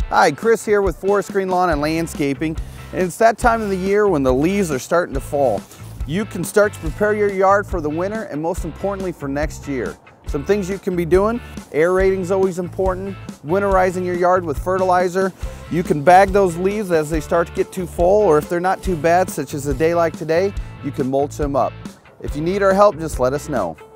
Hi, Chris here with Forest Green Lawn and Landscaping, and it's that time of the year when the leaves are starting to fall. You can start to prepare your yard for the winter and most importantly for next year. Some things you can be doing: aerating is always important, winterizing your yard with fertilizer. You can bag those leaves as they start to get too full, or if they're not too bad, such as a day like today, you can mulch them up. If you need our help, just let us know.